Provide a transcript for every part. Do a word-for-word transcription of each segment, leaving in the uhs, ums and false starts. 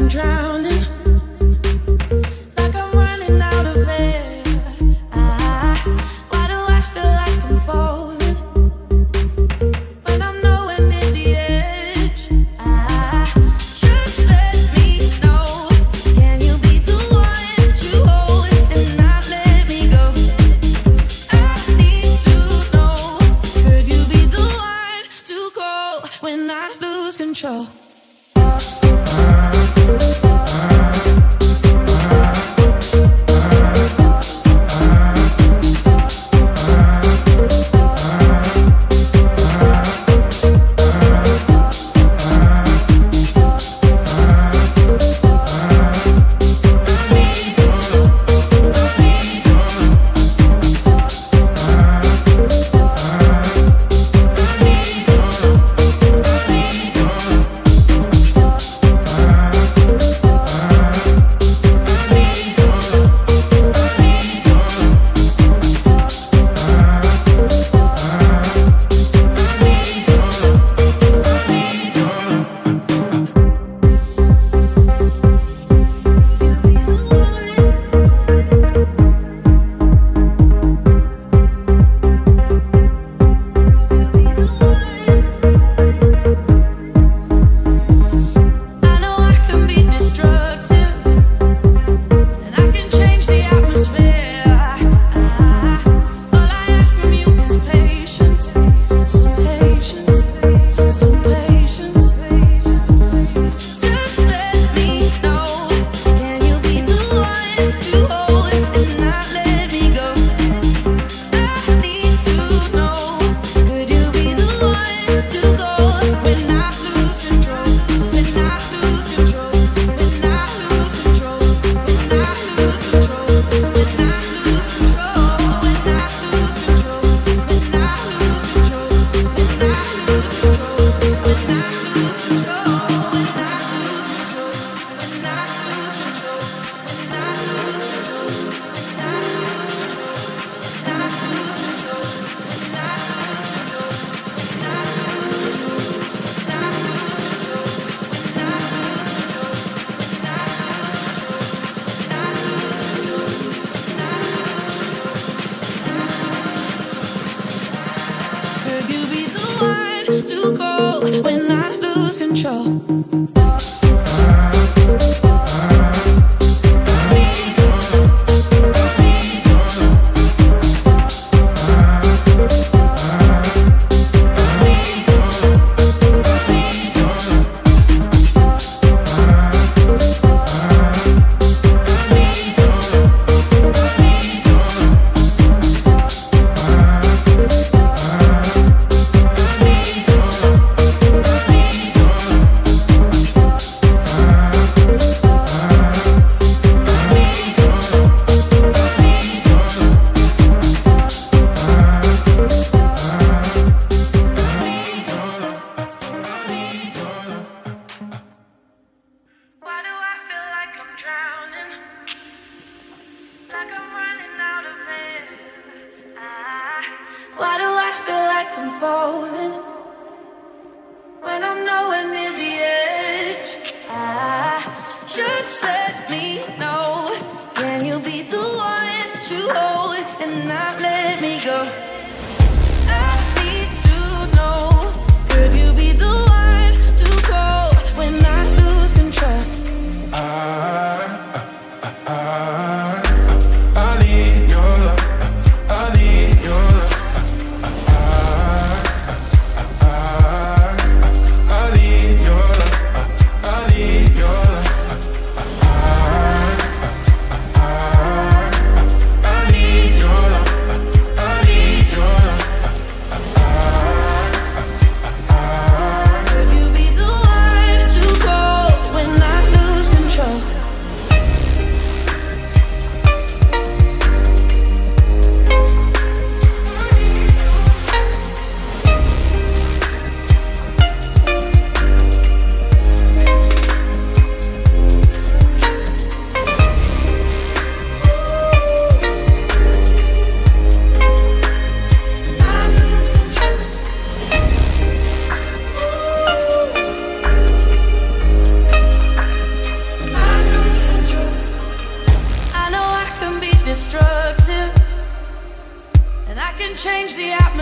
To go when I lose control.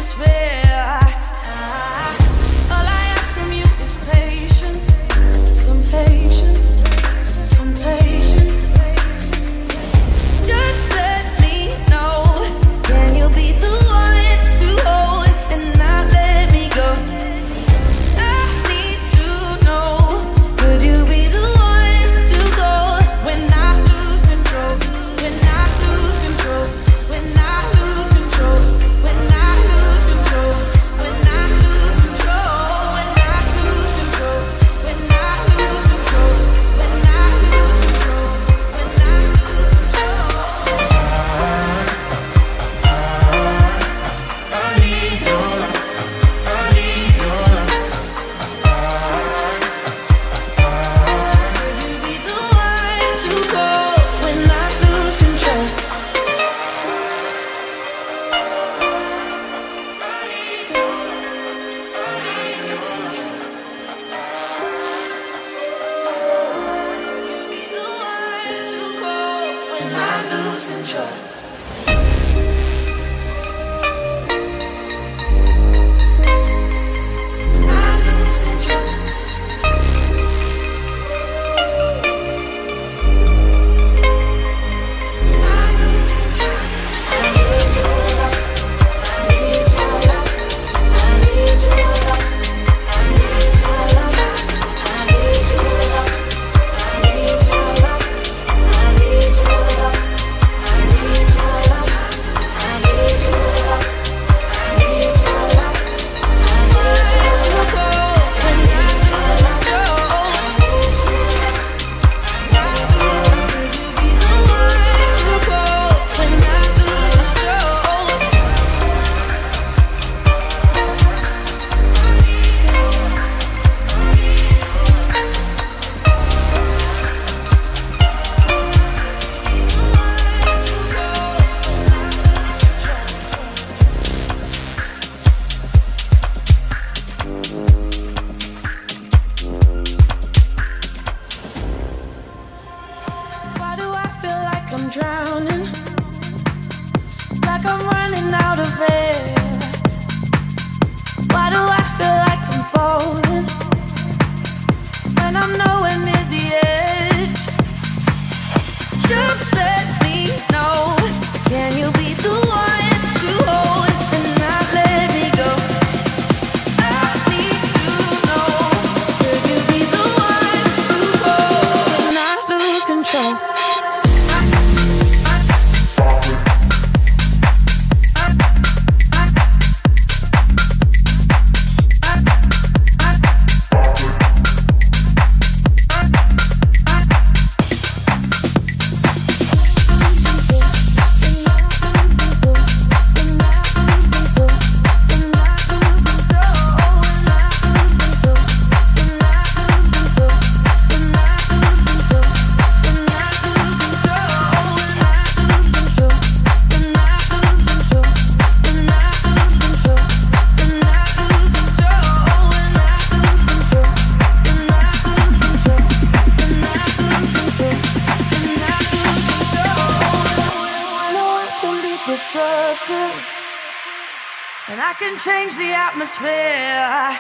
Change the atmosphere.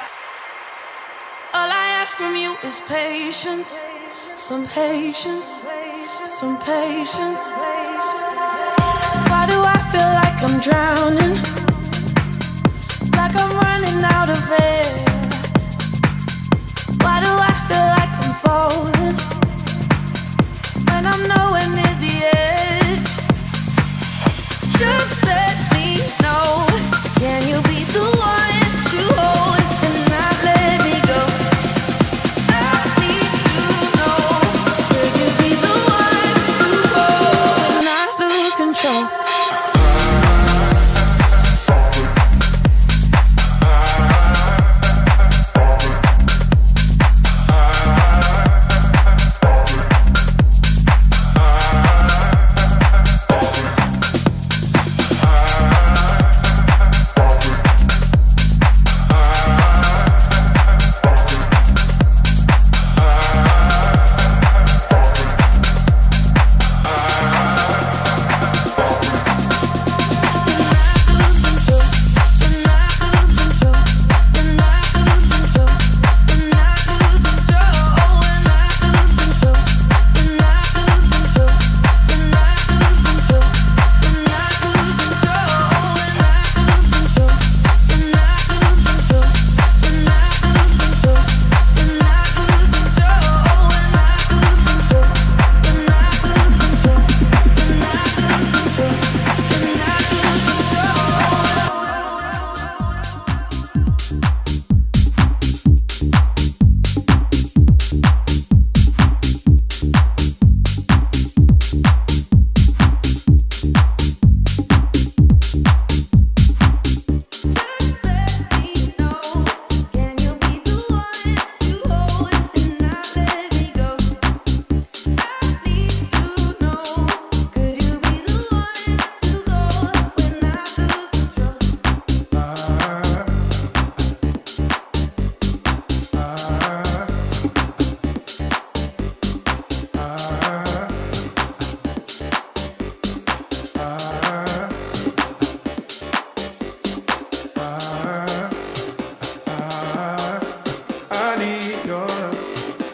All I ask from you is patience, some patience, some patience. Why do I feel like I'm drowning? Like I'm running out of air. Why do I feel like I'm falling when I'm nowhere near the edge? Just let me know. Can you be the one to hold and not let me go? I need to know. Could you be the one to hold and not lose control?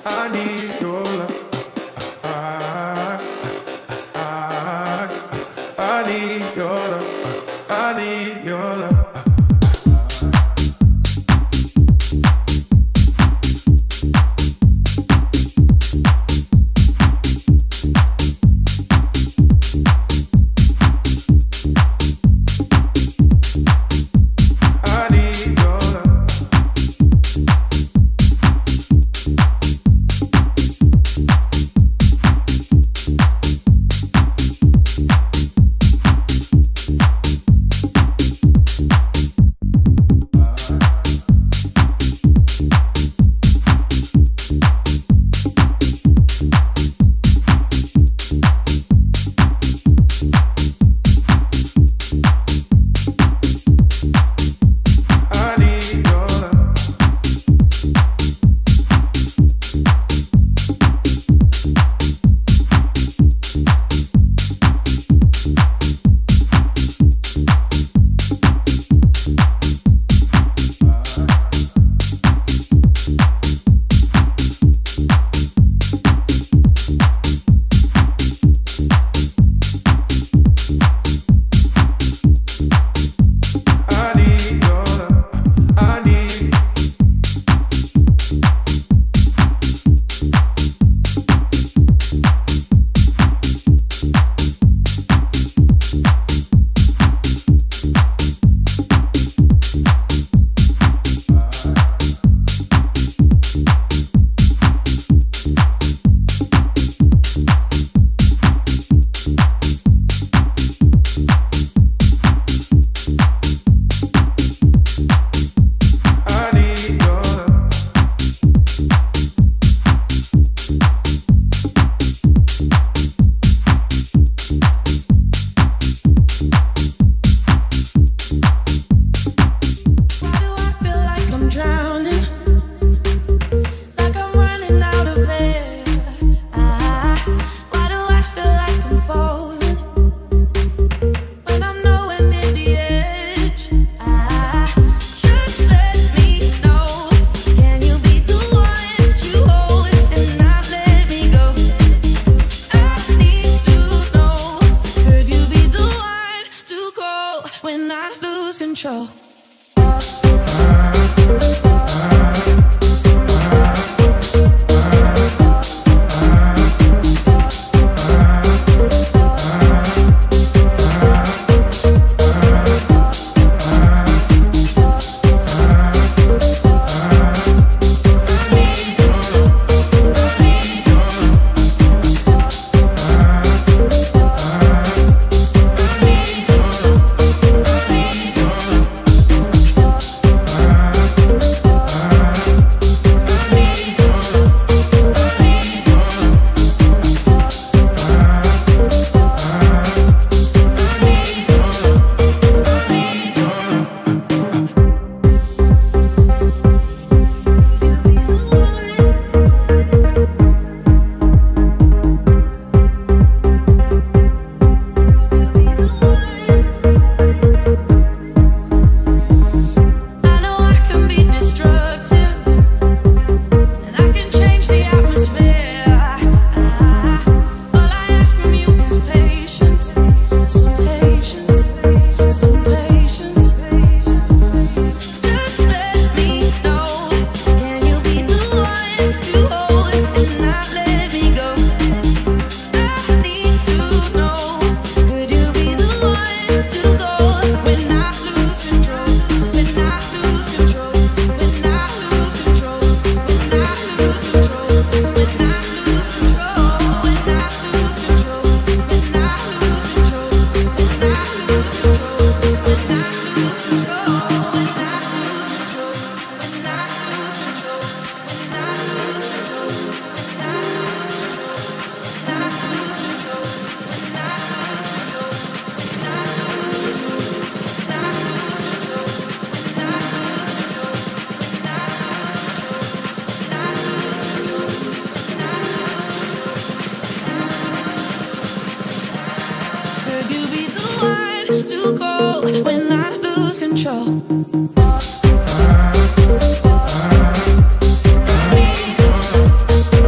I need your love. I, I, I, I need your love. I need your love. to go when I lose control. I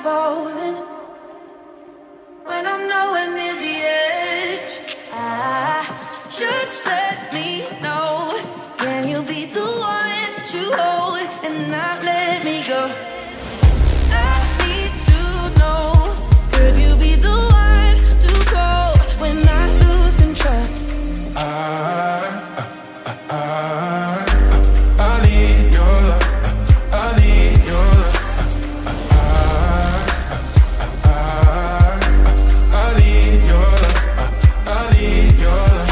falling. When I'm nowhere near the edge, ah, just let me know. Can you be the one to hold and not let me go? I need to know. Could you be the one to go when I lose control? I, I, I, I need your love. I need your love. I, I, I need your love. I need your love.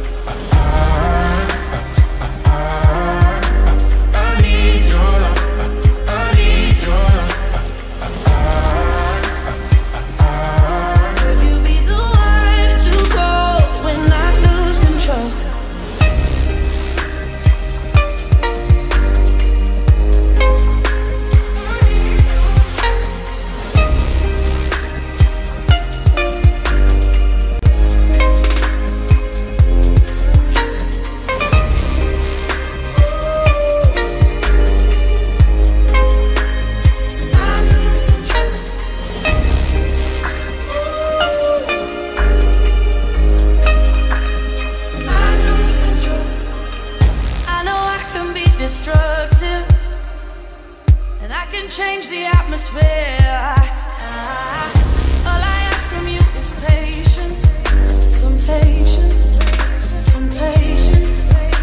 Change the atmosphere. All I ask from you is patience, some patience, some patience.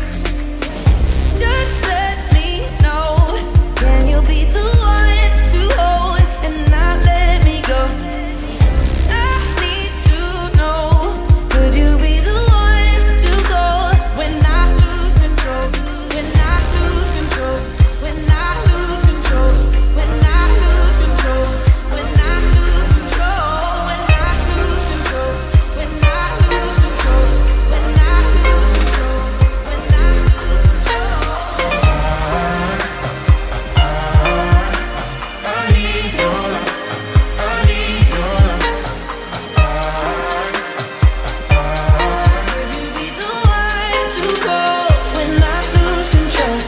Just let me know. Can you be the one to hold and not let me go? I need to know. Could you be the one to go when I lose control? When I lose control? When I lose control? When I lose control, when I lose control, when I lose control, when I lose control, when I lose control, when I lose control. I need your love. I need your love. Could you be the one to go when I lose control?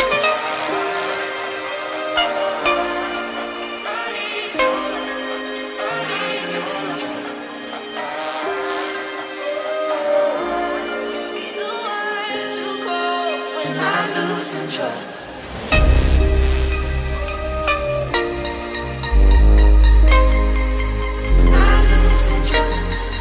I lose control. I lose control.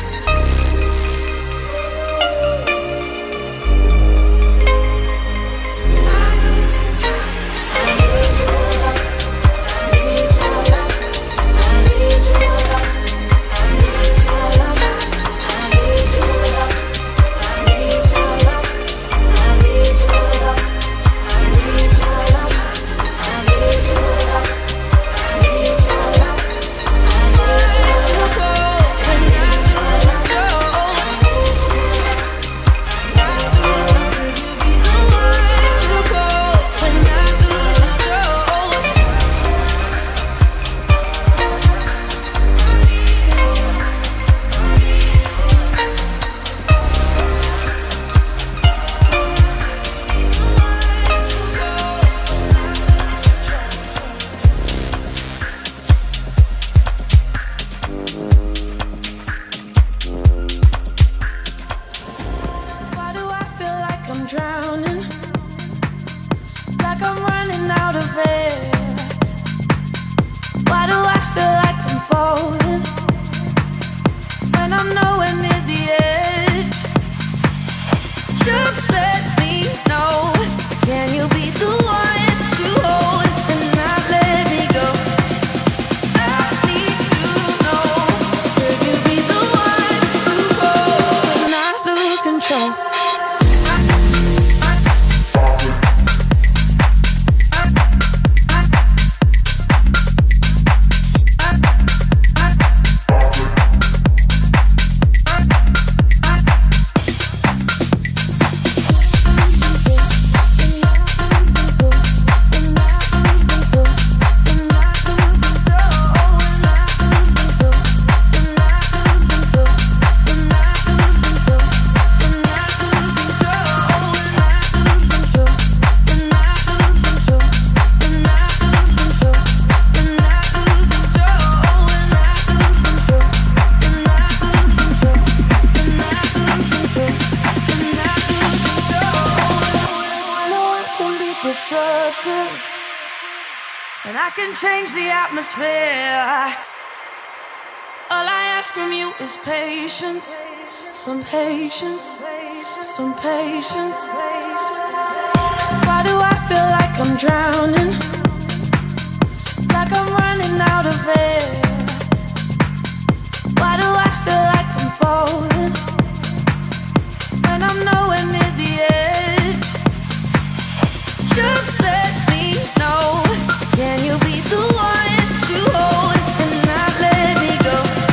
I lose control. I need your love. I need your love. I need your love. I need your love. I need your love. I need your love. I need your love. I need your love. I need your love. I need your love. I need to go when I lose control. I need you. Could you be the one to go when I lose control? Why do I feel like I'm drowning? Like I'm running out of air. Why do I feel like I'm falling when I'm nowhere near the edge? Just let me know. Can you be the one to hold and not let me go? I need to know. Could you be the one to go when I lose control? destructive, and I can change the atmosphere. All I ask from you is patience, some patience, some patience. Why do I feel like I'm drowning, like I'm running out of air? Why do I feel like I'm falling when I'm nowhere near the edge? Just let me know, can you be the one to hold and not let me go?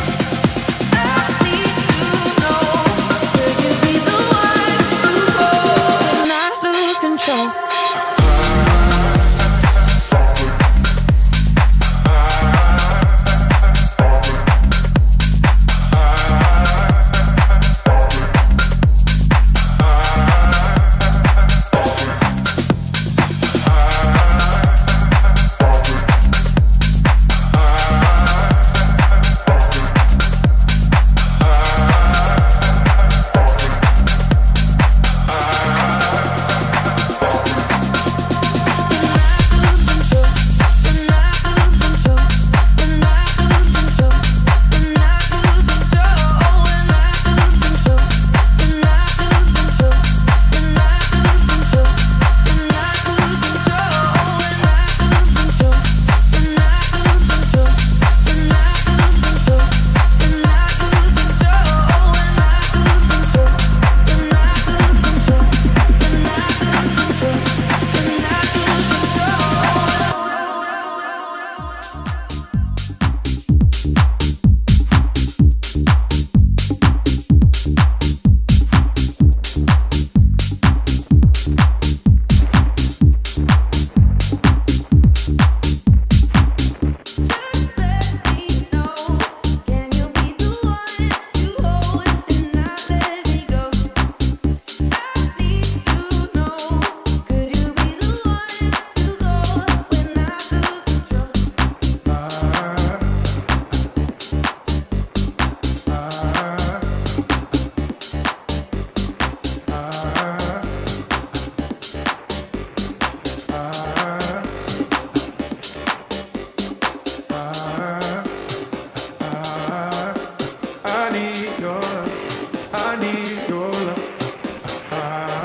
I need to know, could you be the one to hold and not lose control?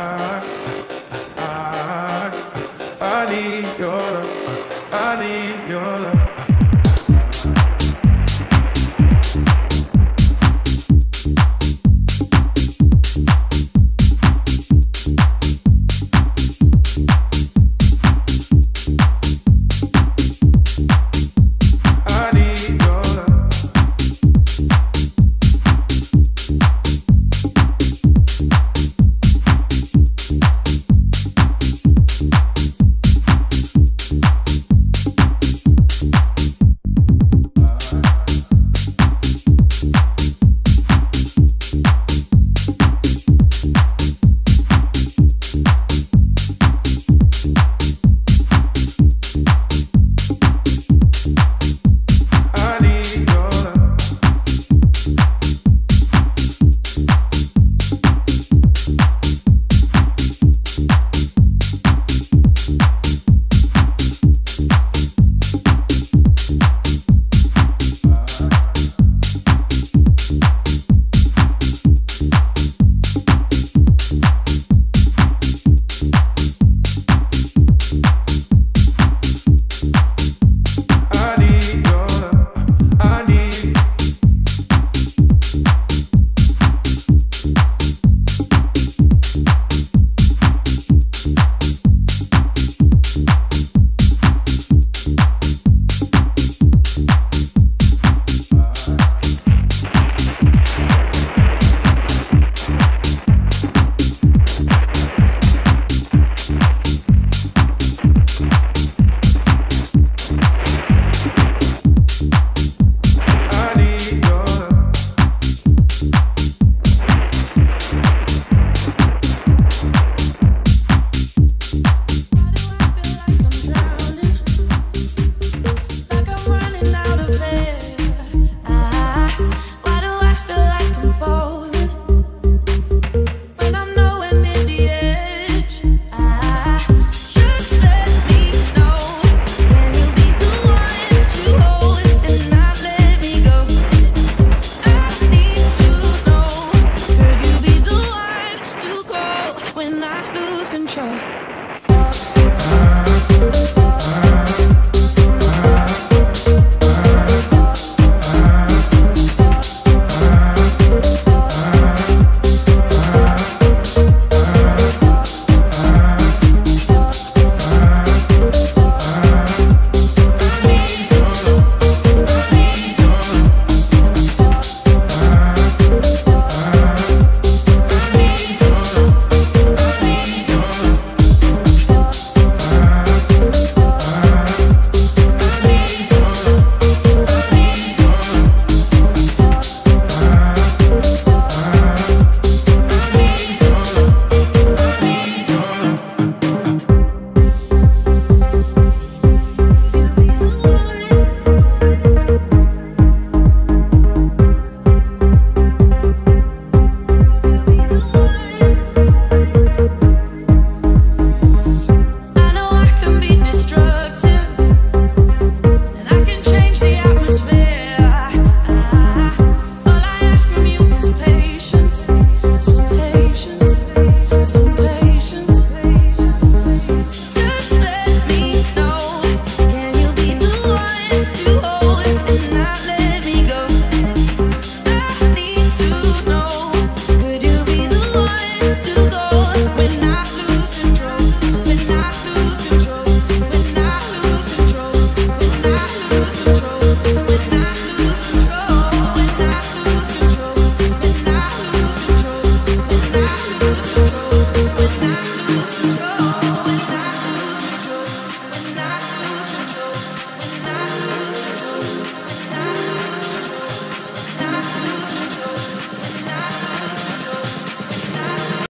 I need